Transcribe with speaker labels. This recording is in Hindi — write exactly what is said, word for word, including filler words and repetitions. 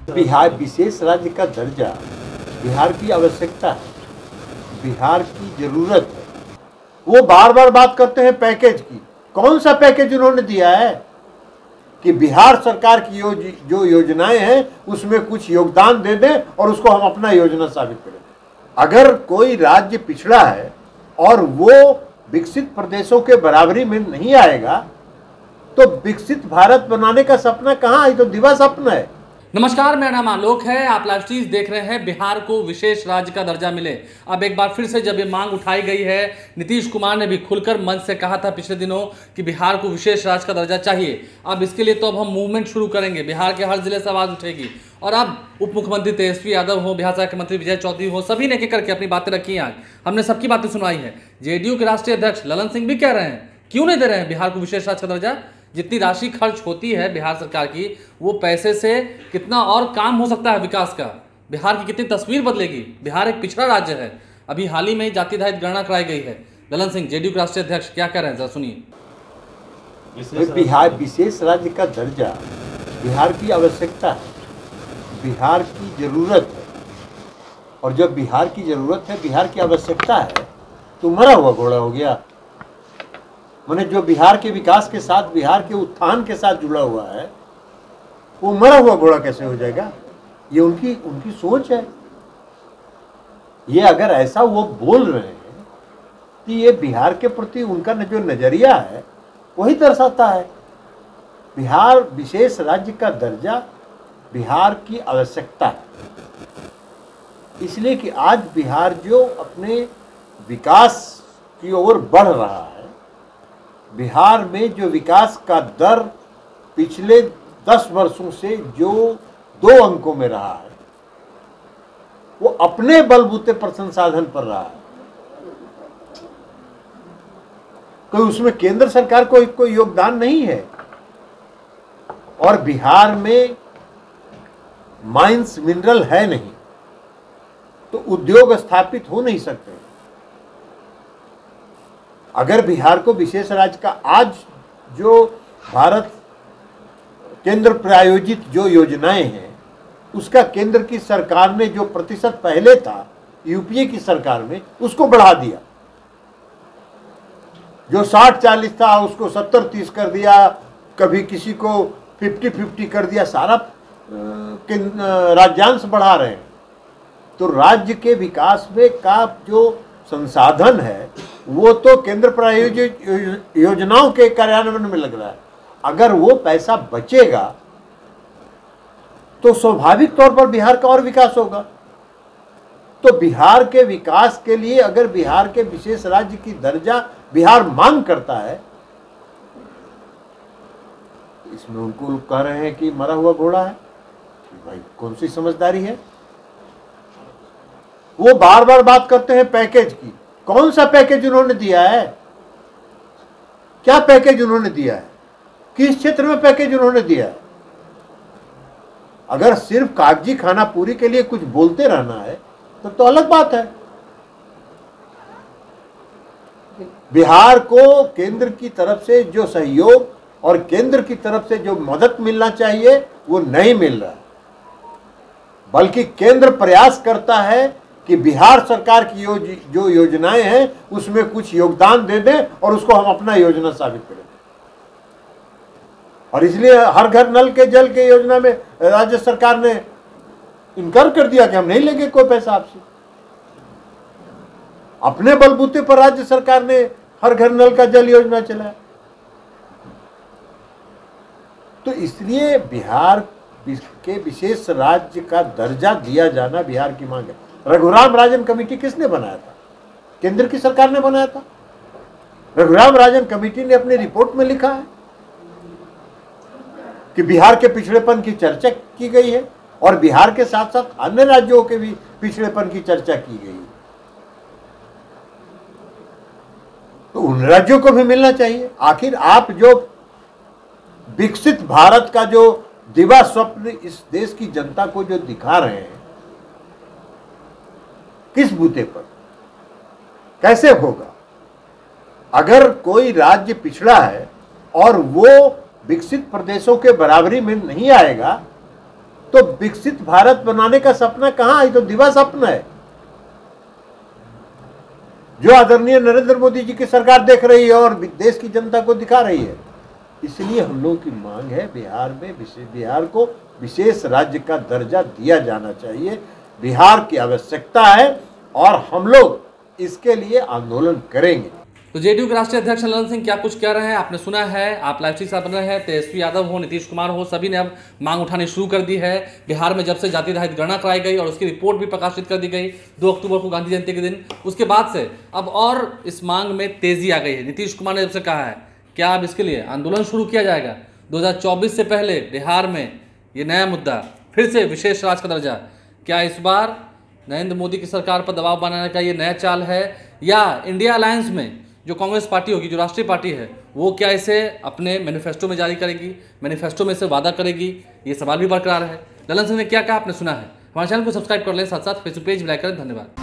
Speaker 1: बिहार विशेष राज्य का दर्जा बिहार की आवश्यकता है, बिहार की जरूरत है। वो बार बार बात करते हैं पैकेज की। कौन सा पैकेज उन्होंने दिया है कि बिहार सरकार की योज, जो योजनाएं हैं उसमें कुछ योगदान दे दें और उसको हम अपना योजना साबित करें। अगर कोई राज्य पिछड़ा है और वो विकसित प्रदेशों के बराबरी में नहीं आएगा तो विकसित भारत बनाने का सपना कहाँ? ये तो दिवा सपना है।
Speaker 2: नमस्कार, मेरा नाम आलोक है। आप लाइव स्ट्रीम देख रहे हैं। बिहार को विशेष राज्य का दर्जा मिले। अब एक बार फिर से जब ये मांग उठाई गई है, नीतीश कुमार ने भी खुलकर मंच से कहा था पिछले दिनों कि बिहार को विशेष राज्य का दर्जा चाहिए। अब इसके लिए तो अब हम मूवमेंट शुरू करेंगे। बिहार के हर जिले से आवाज उठेगी और अब उप मुख्यमंत्री तेजस्वी यादव हो, बिहार के मंत्री विजय चौधरी हो, सभी ने एक करके अपनी बातें रखी हैं। आज हमने सबकी बातें सुनवाई है। जेडीयू के राष्ट्रीय अध्यक्ष ललन सिंह भी कह रहे हैं क्यों नहीं दे रहे हैं बिहार को विशेष राज्य का दर्जा। जितनी राशि खर्च होती है बिहार सरकार की, वो पैसे से कितना और काम हो सकता है विकास का, बिहार की कितनी तस्वीर बदलेगी। बिहार एक पिछड़ा राज्य है। अभी हाल ही में जाति आधारित गणना कराई गई है। ललन सिंह जेडीयू के राष्ट्रीय अध्यक्ष क्या कह रहे हैं, जरा सुनिए।
Speaker 1: बिहार विशेष राज्य का दर्जा बिहार की आवश्यकता है, बिहार की जरूरत है। और जब बिहार की जरूरत है, बिहार की आवश्यकता है, तो मरा हुआ घोड़ा हो गया। मैंने जो बिहार के विकास के साथ, बिहार के उत्थान के साथ जुड़ा हुआ है, वो मरा हुआ घोड़ा कैसे हो जाएगा? ये उनकी उनकी सोच है। ये अगर ऐसा वो बोल रहे हैं कि ये बिहार के प्रति उनका जो नजरिया है वही दर्शाता है। बिहार विशेष राज्य का दर्जा बिहार की आवश्यकता है, इसलिए कि आज बिहार जो अपने विकास की ओर बढ़ रहा है, बिहार में जो विकास का दर पिछले दस वर्षों से जो दो अंकों में रहा है, वो अपने बलबूते पर संसाधन पर रहा है। कोई उसमें केंद्र सरकार को कोई योगदान नहीं है। और बिहार में माइंस मिनरल है नहीं, तो उद्योग स्थापित हो नहीं सकते। अगर बिहार को विशेष राज्य का, आज जो भारत केंद्र प्रायोजित जो योजनाएं हैं, उसका केंद्र की सरकार ने जो प्रतिशत पहले था यूपीए की सरकार में, उसको बढ़ा दिया। जो साठ चालीस था उसको सत्तर तीस कर दिया, कभी किसी को फिफ्टी फिफ्टी कर दिया। सारा राज्यांश बढ़ा रहे हैं। तो राज्य के विकास में का जो संसाधन है वो तो केंद्र प्रायोजित योजनाओं के कार्यान्वयन में लग रहा है। अगर वो पैसा बचेगा तो स्वाभाविक तौर पर बिहार का और विकास होगा। तो बिहार के विकास के लिए अगर बिहार के विशेष राज्य की दर्जा बिहार मांग करता है, इसमें उनको कह रहे हैं कि मरा हुआ घोड़ा है। भाई कौन सी समझदारी है? वो बार बार बात करते हैं पैकेज की। कौन सा पैकेज उन्होंने दिया है? क्या पैकेज उन्होंने दिया है? किस क्षेत्र में पैकेज उन्होंने दिया है? अगर सिर्फ कागजी खाना पूरी के लिए कुछ बोलते रहना है तो तो अलग बात है। बिहार को केंद्र की तरफ से जो सहयोग और केंद्र की तरफ से जो मदद मिलना चाहिए वो नहीं मिल रहा है, बल्कि केंद्र प्रयास करता है कि बिहार सरकार की योज, जो योजनाएं हैं उसमें कुछ योगदान दे दें और उसको हम अपना योजना साबित करें। और इसलिए हर घर नल के जल के योजना में राज्य सरकार ने इनकार कर दिया कि हम नहीं लेंगे कोई पैसा आपसे। अपने बलबूते पर राज्य सरकार ने हर घर नल का जल योजना चलाया। तो इसलिए बिहार के विशेष राज्य का दर्जा दिया जाना बिहार की मांग है। रघुराम राजन कमेटी किसने बनाया था? केंद्र की सरकार ने बनाया था। रघुराम राजन कमेटी ने अपनी रिपोर्ट में लिखा है कि बिहार के पिछड़ेपन की चर्चा की गई है और बिहार के साथ साथ अन्य राज्यों के भी पिछड़ेपन की चर्चा की गई है। तो उन राज्यों को भी मिलना चाहिए। आखिर आप जो विकसित भारत का जो दिवा स्वप्न इस देश की जनता को जो दिखा रहे हैं, किस बूते पर, कैसे होगा? अगर कोई राज्य पिछड़ा है और वो विकसित प्रदेशों के बराबरी में नहीं आएगा तो विकसित भारत बनाने का सपना कहां? ये तो दिवा सपना है जो आदरणीय नरेंद्र मोदी जी की सरकार देख रही है और देश की जनता को दिखा रही है। इसलिए हम लोगों की मांग है बिहार में विशेष बिहार को विशेष राज्य का दर्जा दिया जाना चाहिए। बिहार की आवश्यकता है और हम लोग इसके लिए आंदोलन करेंगे।
Speaker 2: तो जेडीयू के राष्ट्रीय अध्यक्ष ललन सिंह क्या कुछ कह रहे हैं आपने सुना है। आप लाइव स्ट्रीम साथ बन रहे हैं। तेजस्वी यादव हो, नीतीश कुमार हो, सभी ने अब मांग उठानी शुरू कर दी है। बिहार में जब से जाति रहित गणना कराई गई और उसकी रिपोर्ट भी प्रकाशित कर दी गई दो अक्टूबर को गांधी जयंती के दिन, उसके बाद से अब और इस मांग में तेजी आ गई है। नीतीश कुमार ने जब से कहा है क्या अब इसके लिए आंदोलन शुरू किया जाएगा दो हज़ार चौबीस से पहले बिहार में ये नया मुद्दा फिर से विशेष राज्य का दर्जा, क्या इस बार नरेंद्र मोदी की सरकार पर दबाव बनाने का ये नया चाल है या इंडिया अलायंस में जो कांग्रेस पार्टी होगी, जो राष्ट्रीय पार्टी है, वो क्या इसे अपने मैनिफेस्टो में जारी करेगी, मैनिफेस्टो में से वादा करेगी? ये सवाल भी बरकरार है। ललन सिंह ने क्या कहा आपने सुना है। हमारे चैनल को सब्सक्राइब कर लें, साथ साथ फेसबुक पेज भी लाइक करें। धन्यवाद।